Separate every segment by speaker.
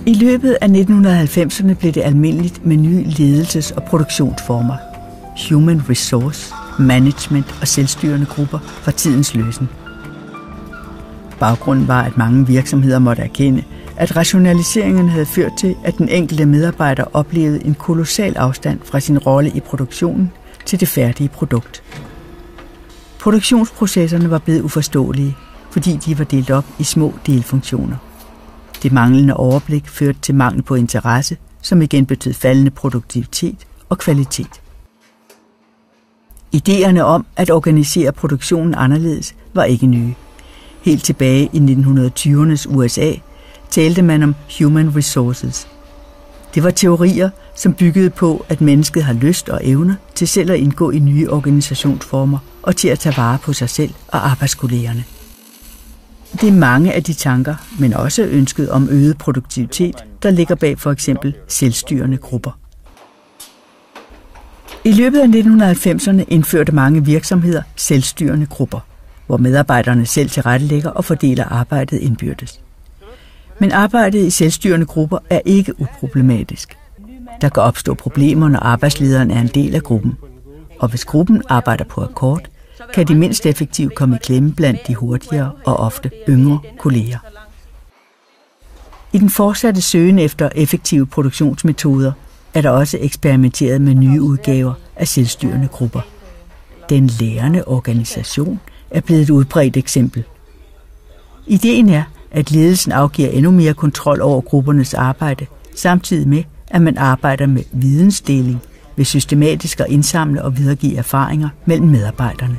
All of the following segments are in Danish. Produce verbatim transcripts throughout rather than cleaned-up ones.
Speaker 1: I løbet af nitten halvfemserne blev det almindeligt med nye ledelses- og produktionsformer. Human Resource, Management og selvstyrende grupper var tidens løsen. Baggrunden var, at mange virksomheder måtte erkende, at rationaliseringen havde ført til, at den enkelte medarbejder oplevede en kolossal afstand fra sin rolle i produktionen til det færdige produkt. Produktionsprocesserne var blevet uforståelige, fordi de var delt op i små delfunktioner. Det manglende overblik førte til mangel på interesse, som igen betød faldende produktivitet og kvalitet. Ideerne om at organisere produktionen anderledes var ikke nye. Helt tilbage i nitten tyvernes U S A talte man om human resources. Det var teorier, som byggede på, at mennesket har lyst og evner til selv at indgå i nye organisationsformer og til at tage vare på sig selv og arbejdskollegerne. Det er mange af de tanker, men også ønsket om øget produktivitet, der ligger bag for eksempel selvstyrende grupper. I løbet af nitten halvfemserne indførte mange virksomheder selvstyrende grupper, hvor medarbejderne selv tilrettelægger og fordeler arbejdet indbyrdes. Men arbejdet i selvstyrende grupper er ikke uproblematisk. Der kan opstå problemer, når arbejdslederen er en del af gruppen. Og hvis gruppen arbejder på akkord, kan de mindst effektivt komme i klemme blandt de hurtigere og ofte yngre kolleger. I den fortsatte søgen efter effektive produktionsmetoder er der også eksperimenteret med nye udgaver af selvstyrende grupper. Den lærende organisation er blevet et udbredt eksempel. Ideen er, at ledelsen afgiver endnu mere kontrol over gruppernes arbejde, samtidig med, at man arbejder med vidensdeling ved systematisk at indsamle og videregive erfaringer mellem medarbejderne.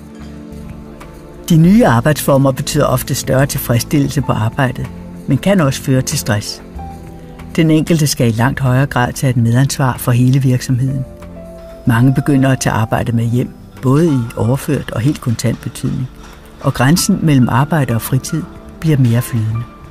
Speaker 1: De nye arbejdsformer betyder ofte større tilfredsstillelse på arbejdet, men kan også føre til stress. Den enkelte skal i langt højere grad tage et medansvar for hele virksomheden. Mange begynder at tage arbejde med hjem, både i overført og helt kontant betydning, og grænsen mellem arbejde og fritid bliver mere flydende.